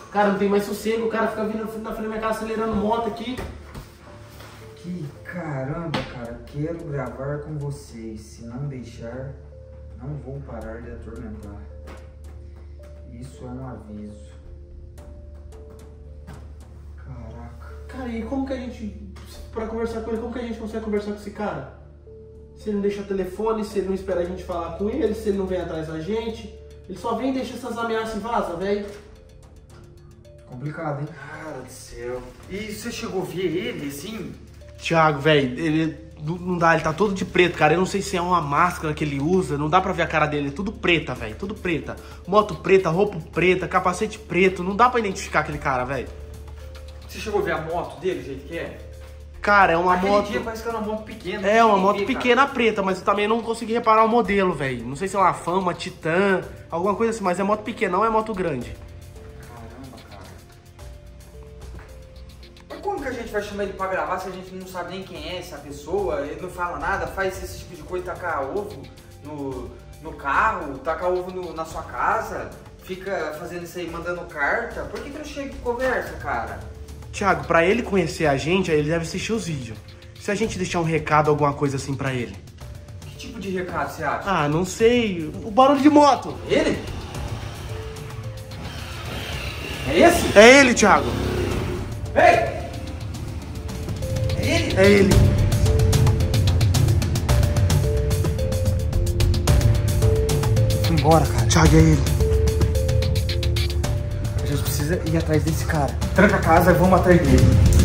Cara, não tem mais sossego, o cara fica vindo na frente da minha casa acelerando moto aqui. Que caramba, cara, quero gravar com vocês. Se não deixar, não vou parar de atormentar. Isso é um aviso. Caraca. Cara, e como que a gente, pra conversar com ele, como que a gente consegue conversar com esse cara? Se ele não deixa o telefone, se ele não espera a gente falar com ele, se ele não vem atrás da gente. Ele só vem, deixa essas ameaças e vaza, velho. Complicado, hein? Cara do céu. E você chegou a ver ele, assim? Thiago, velho, ele não dá, ele tá todo de preto, cara. Eu não sei se é uma máscara que ele usa, não dá pra ver a cara dele, é tudo preta, velho, tudo preta. Moto preta, roupa preta, capacete preto, não dá pra identificar aquele cara, velho. Você chegou a ver a moto dele, do jeito que é? Cara, é uma Aquele moto... dia parece que era uma moto pequena. É, uma moto pequena preta, mas eu também não consegui reparar o modelo, velho. Não sei se é uma Fama, uma Titan, alguma coisa assim, mas é moto pequena, não é moto grande. Caramba, cara. Mas como que a gente vai chamar ele pra gravar se a gente não sabe nem quem é essa pessoa? Ele não fala nada, faz esse tipo de coisa, tacar ovo no carro, tacar ovo na sua casa, fica fazendo isso aí, mandando carta. Por que não chega e conversa, cara? Thiago, pra ele conhecer a gente, aí ele deve assistir os vídeos. Se a gente deixar um recado, alguma coisa assim pra ele. Que tipo de recado você acha? Ah, não sei. O barulho de moto. Ele? É esse? É ele, Thiago. Ei! É ele? É ele. Embora, cara. Thiago, é ele. A gente precisa ir atrás desse cara. Tranca a casa e vamos atrás dele.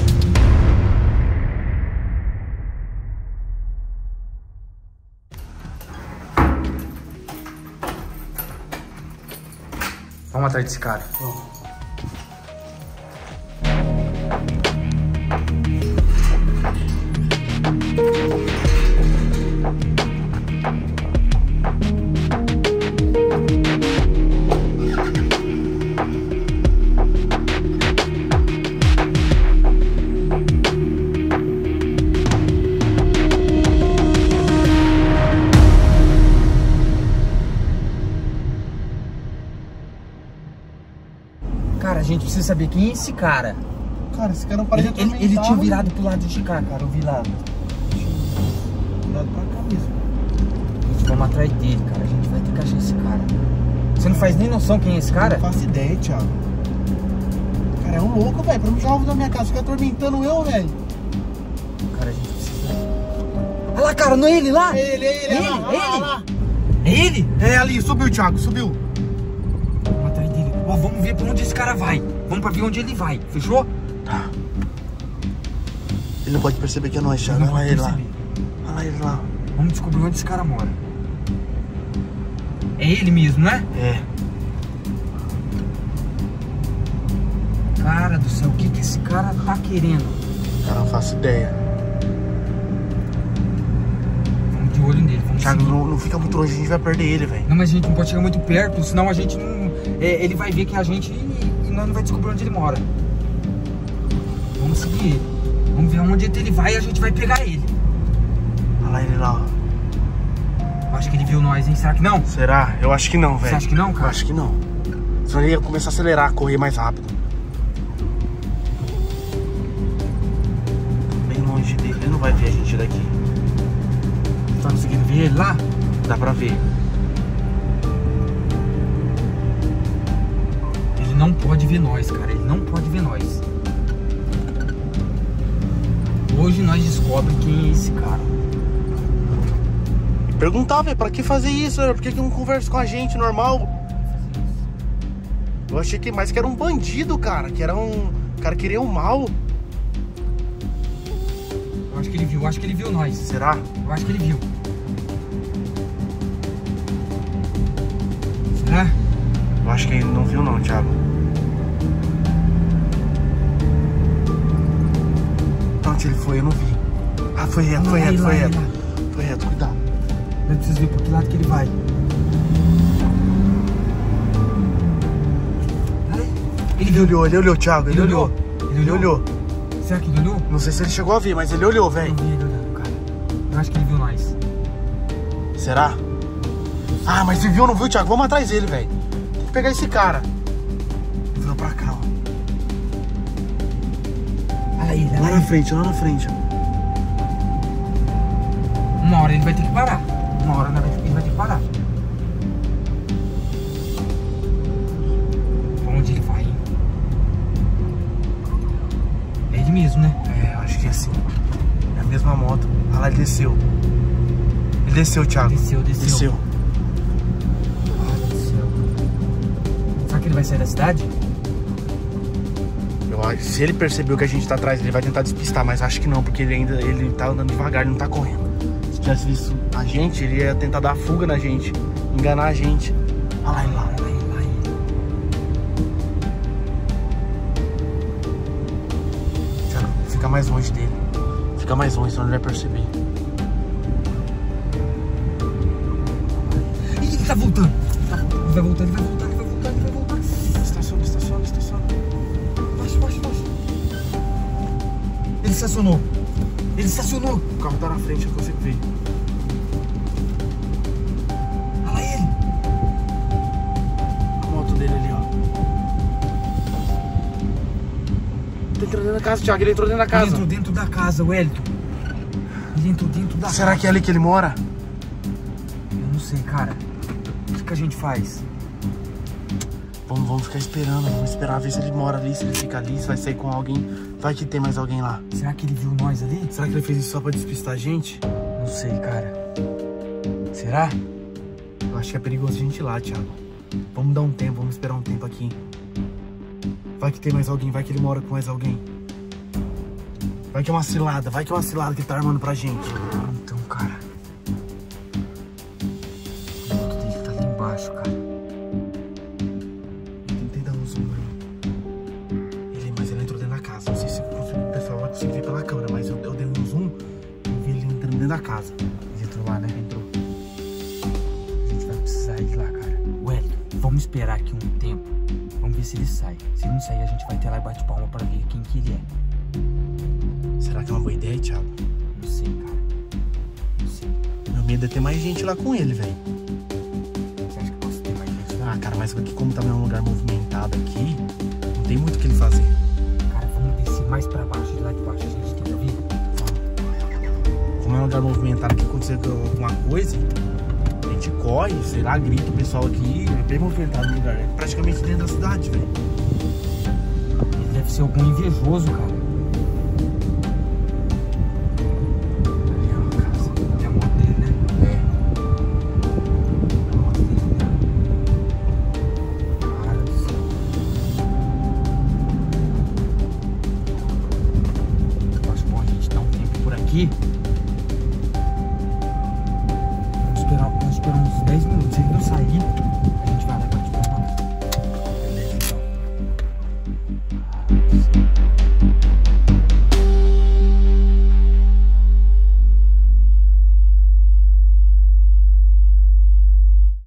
Vamos atrás desse cara. Vamos. Cara, a gente precisa saber quem é esse cara. Cara, esse cara não parece Ele tinha virado pro lado de cá, cara. Eu vi lá. Virado pra cá mesmo. Gente, vamos atrás dele, cara. A gente vai ter que achar esse cara. Você não faz nem noção quem é esse cara? Não faço ideia, Thiago. Cara, é um louco, velho. Pra mim jogar ovo da minha casa, fica atormentando eu, velho. Cara, a gente precisa... Olha lá, cara, não é ele lá? É ele. É ele? Olha lá. É ele? É ali, subiu, Thiago, subiu. Vamos atrás dele. Ó, vamos ver pra onde esse cara vai. Vamos pra ver onde ele vai. Fechou? Tá. Ele não pode perceber que é nós, Thiago. Ele não Olha pode ele lá. perceber. Olha ele lá. Vamos descobrir onde esse cara mora. É ele mesmo, né? É. Cara do céu, o que esse cara tá querendo? Cara, não faço ideia. Vamos de olho nele, vamos Thiago, seguir. não fica muito longe, a gente vai perder ele, velho. Não, mas a gente não pode chegar muito perto, senão a gente não... ele vai ver que é a gente e nós não vai descobrir onde ele mora. Vamos seguir ele. Vamos ver onde ele vai e a gente vai pegar ele. Olha lá ele lá, ó. Eu acho que ele viu nós, hein? Será que não? Será? Eu acho que não, velho. Você acha que não, cara? Eu acho que não. Senão ele ia começar a acelerar, correr mais rápido. Bem longe dele, ele não vai ver a gente daqui. Você tá conseguindo ver ele lá? Dá pra ver. Ele não pode ver nós, cara. Ele não pode ver nós. Hoje nós descobrimos quem é esse cara. E perguntar, velho, pra que fazer isso? Por que não conversa com a gente normal? Eu achei que mais que era um bandido, cara. Que era um... O cara queria o mal. Eu acho que ele viu, nós. Será? Eu acho que ele viu. Será? Eu acho que ele não viu não, Thiago. Onde ele foi? Eu não vi. Ah, foi reto, foi reto, foi reto. Foi reto, cuidado. Eu preciso ver por que lado que ele vai. Ele olhou, Thiago, ele olhou. Ele olhou. Será que ele olhou? Não sei se ele chegou a ver, mas ele olhou, Eu velho. vi ele olhando, cara. Eu acho que ele viu nós. Será? Ah, mas ele viu ou não viu, Thiago? Vamos atrás dele, velho. Tem que pegar esse cara. Ele virou pra cá, ó. ele, olha Lá lá na frente, lá na frente. Uma hora ele vai ter que parar. Uma hora ele vai ter que parar. Pra onde ele vai, hein? É ele mesmo, né? É, eu acho que é assim. É a mesma moto. Ah lá, ele desceu. Ele desceu, Thiago. Desceu. Desceu. Ah, desceu. Será que ele vai sair da cidade? Eu acho, se ele percebeu que a gente tá atrás, ele vai tentar despistar, mas acho que não, porque ele tá andando devagar, ele não tá correndo. Se tivesse visto a gente, ele ia tentar dar fuga na gente, enganar a gente. Olha lá, ele lá. Thiago, fica mais longe dele. Fica mais longe, senão ele vai perceber. Ih, ele tá voltando. Ele vai voltar. Estaciona. Baixa. Ele estacionou. O carro tá na frente, eu consigo ver. Olha lá ele. A moto dele ali, ó. Ele entrou dentro da casa, Thiago, ele entrou dentro da casa. Ele entrou dentro da casa, Wellington. Ele entrou dentro da casa. Será que é ali que ele mora? Eu não sei, cara. O que a gente faz? Vamos ficar esperando, vamos esperar ver se ele mora ali, se ele fica ali, se vai sair com alguém. Vai que tem mais alguém lá. Será que ele viu nós ali? Será que ele fez isso só pra despistar a gente? Não sei, cara. Será? Eu acho que é perigoso a gente ir lá, Thiago. Vamos dar um tempo, vamos esperar um tempo aqui. Vai que tem mais alguém, vai que ele mora com mais alguém. Vai que é uma cilada que ele tá armando pra gente. Então, cara. A moto dele tá ali embaixo, cara. Tentei dar um zoom aí. Mas ele entrou dentro da casa. Não sei se o pessoal vai conseguir ver pela câmera, mas eu dei um zoom e vi ele entrando dentro da casa. Ele entrou lá, né? Entrou. A gente vai precisar ir lá, cara. Wellington, vamos esperar aqui um tempo. Vamos ver se ele sai. Se ele não sair, a gente vai ter lá e bate palma pra ver quem que ele é. Será que é uma boa ideia, Thiago? Não sei, cara. Não sei. Meu medo é ter mais gente lá com ele, velho. Você acha que posso ter mais gente lá? Ah, cara, mas aqui como também é um lugar movimentado aqui, não tem muito o que ele fazer. Cara, vamos descer mais pra baixo. De lá de baixo a gente tenta vir. Como é um lugar movimentado aqui, acontecer alguma coisa, a gente corre, sei lá, grita o pessoal aqui. É bem movimentado o lugar, é praticamente dentro da cidade, velho. Ele deve ser algum invejoso, cara. Ali é uma casa. É a moto dele, né? É a moto dele, né? Cara do céu. Eu acho bom a gente dar um tempo por aqui.